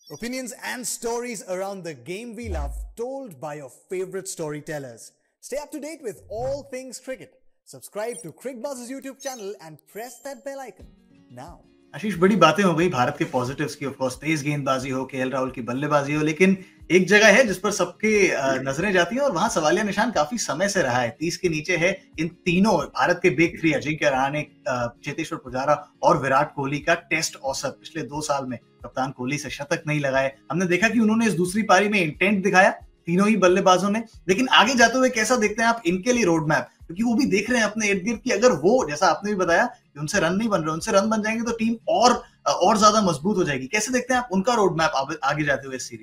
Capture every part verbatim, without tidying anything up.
Opinions and stories around the game we love, told by your favorite storytellers. Stay up to date with all things cricket. Subscribe to Crickbuzz's YouTube channel and press that bell icon now. आशीष, बड़ी बातें हो गई भारत के positives की, of course तेज गेंदबाजी हो, KL Rahul की बल्लेबाजी हो, लेकिन एक जगह है जिस पर सबके नजरें जाती हैं और वहां सवालिया निशान काफी समय से रहा है। तीस के नीचे है इन तीनों भारत के बिग थ्री अजिंक्य रहाणे, चेतेश्वर पुजारा और विराट कोहली का टेस्ट औसत पिछले दो साल में कप्तान कोहली से शतक नहीं लगाए। हमने देखा कि उन्होंने इस दूसरी पारी में इंटेंट दिखाया तीनों ही बल्लेबाजों ने, लेकिन आगे जाते हुए कैसा देखते हैं आप इनके लिए रोड मैप, क्योंकि वो भी देख रहे हैं अपने इर्द गिर्द कि अगर वो, जैसा आपने भी बताया कि उनसे रन नहीं बन रहे, उनसे रन बन जाएंगे तो टीम और और ज्यादा मजबूत हो जाएगी। कैसे देखते हैं आप उनका रोड मैप आगे जाते हुए इस सीरीज?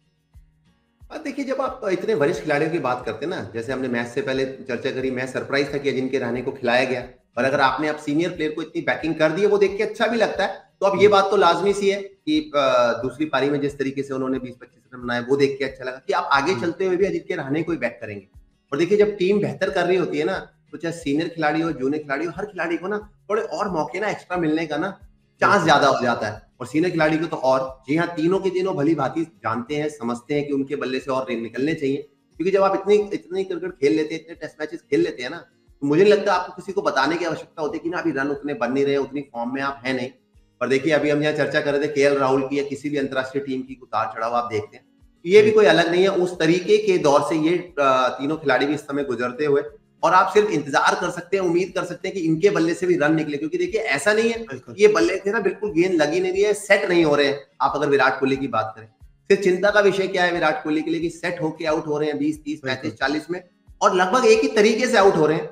देखिए, जब आप इतने वरिष्ठ खिलाड़ियों की बात करते हैं ना, जैसे हमने मैच से पहले चर्चा करी, मैं सरप्राइज था कि अजिंक्य रहाणे को खिलाया गया, और अगर आपने आप सीनियर प्लेयर को इतनी बैकिंग कर दी है, वो देख के अच्छा भी लगता है। तो अब ये बात तो लाजमी सी है कि दूसरी पारी में जिस तरीके से उन्होंने बीस पच्चीस रन बनाए, वो देख के अच्छा लगा कि आप आगे चलते हुए भी अजिंक्य रहाणे को ही बैक करेंगे। और देखिए, जब टीम बेहतर कर रही होती है ना, तो चाहे सीनियर खिलाड़ी हो, जूनियर खिलाड़ी हो, हर खिलाड़ी को ना थोड़े और मौके ना एक्स्ट्रा मिलने का ना चांस ज्यादा हो जाता है, और सीनियर खिलाड़ी को तो और। जी हाँ, तीनों के तीनों भली भांति जानते हैं, समझते हैं कि उनके बल्ले से और निकलने चाहिए, क्योंकि जब आप इतनी इतनी क्रिकेट खेल लेते हैं, इतने टेस्ट मैचेस खेल लेते हैं ना, तो मुझे नहीं लगता आपको किसी को बताने की आवश्यकता होती है कि ना अभी रन उतने बन नहीं रहे, उतनी फॉर्म में आप है नहीं। पर देखिए, अभी हम यहाँ चर्चा कर रहे थे केएल राहुल की या किसी भी अंतरराष्ट्रीय टीम की उतार चढ़ाव आप देखते हैं, ये भी कोई अलग नहीं है। उस तरीके के दौर से ये तीनों खिलाड़ी भी इस समय गुजरते हुए, और आप सिर्फ इंतजार कर सकते हैं, उम्मीद कर सकते हैं कि इनके बल्ले से भी रन निकले, क्योंकि देखिए ऐसा नहीं है ये बल्ले थे ना बिल्कुल गेंद लगी नहीं रही है, सेट नहीं हो रहे हैं। आप अगर विराट कोहली की बात करें, फिर चिंता का विषय क्या है विराट कोहली के लिए कि सेट होके आउट हो रहे हैं बीस तीस पैंतीस चालीस में, और लगभग एक ही तरीके से आउट हो रहे हैं।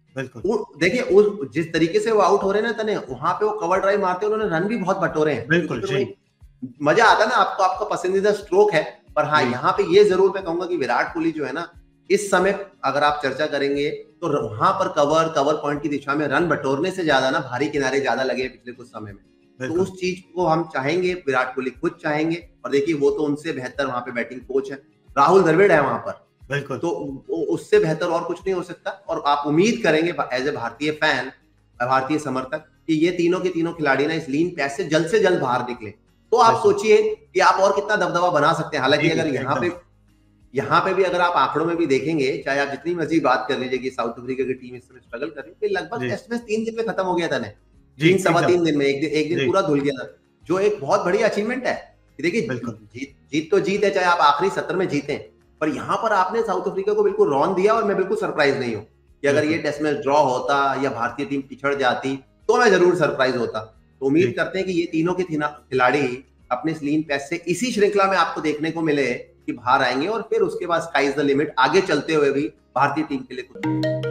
देखिए, उस जिस तरीके से वो आउट हो रहे हैं ना तने, वहां पे वो कवर ड्राइव मारते हैं, उन्होंने रन भी बहुत बटोरे हैं। बिल्कुल मजा आता है ना आपको, आपका पसंदीदा स्ट्रोक है। पर हाँ, यहाँ पे ये जरूर मैं कहूंगा कि विराट कोहली जो है ना, इस समय अगर आप चर्चा करेंगे तो वहां पर कवर कवर पॉइंट की दिशा में रन बटोरने से ज्यादा ना भारी किनारे ज्यादा लगे पिछले कुछ समय में। तो उस चीज को हम चाहेंगे, विराट कोहली खुद चाहेंगे, और देखिए वो तो उनसे बेहतर वहां पे बैटिंग कोच है, राहुल द्रविड़ है वहां पर, बिल्कुल। तो उससे बेहतर और कुछ नहीं हो सकता। और आप उम्मीद करेंगे एज ए भारतीय फैन, भारतीय समर्थक, कि ये तीनों के तीनों खिलाड़ी ना इस लीन पैच से जल्द से जल्द बाहर निकले। तो आप सोचिए कि आप और कितना दबदबा बना सकते हैं। हालांकि अगर यहाँ पे यहाँ पे भी अगर आप आंकड़ों में भी देखेंगे, चाहे आप जितनी मर्जी बात कर लीजिए कि साउथ अफ्रीका की टीम इस समय स्ट्रगल कर रही है, लगभग टेस्ट मैच तीन दिन में खत्म हो गया था ना, तीन सवा तीन दिन में, एक दिन एक दिन पूरा धुल गया था, जो एक बहुत बड़ी अचीवमेंट है। देखिए, जीत जीत तो जीत है, चाहे आप आखिरी सत्र में जीते, पर यहाँ पर आपने साउथ अफ्रीका को बिल्कुल रौन दिया। और मैं बिल्कुल सरप्राइज नहीं हूँ कि अगर ये टेस्ट मैच ड्रॉ होता या भारतीय टीम पिछड़ जाती तो मैं जरूर सरप्राइज होता। तो उम्मीद करते हैं कि ये तीनों के खिलाड़ी अपने स्लीन पैच से इसी श्रृंखला में आपको देखने को मिले कि बाहर आएंगे, और फिर उसके बाद स्काई इज द लिमिट, आगे चलते हुए भी भारतीय टीम के लिए कुछ